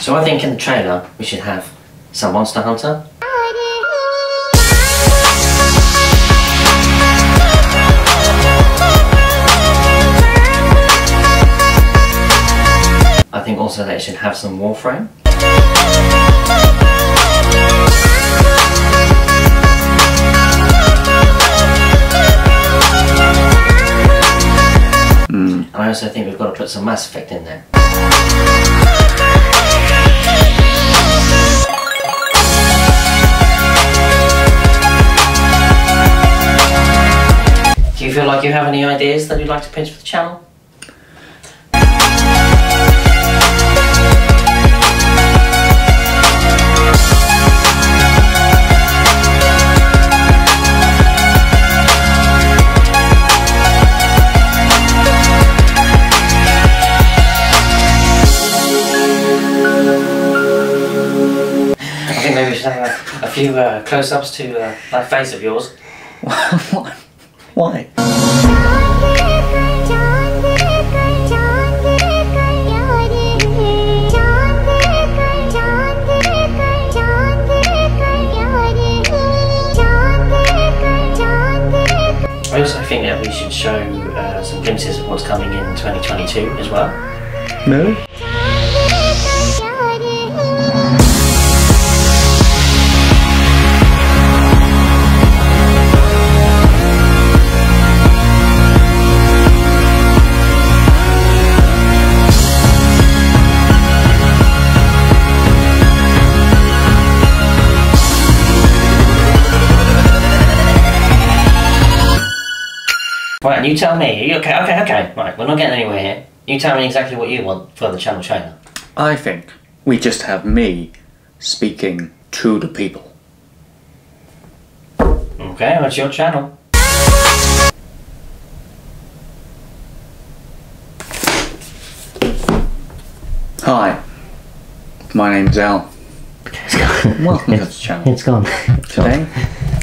So I think in the trailer we should have some Monster Hunter. I think also that it should have some Warframe. And I also think we've got to put some Mass Effect in there. Do you feel like you have any ideas that you'd like to pitch for the channel? I think maybe we should have a few close-ups to that face of yours. Why? I also think that we should show some glimpses of what's coming in 2022 as well. Really? Right, and you tell me. Okay. Right, we're not getting anywhere here. You tell me exactly what you want for the channel trailer. I think we just have me speaking to the people. Okay, what's your channel? Hi, my name's Zal. Welcome to the channel. It's gone. Today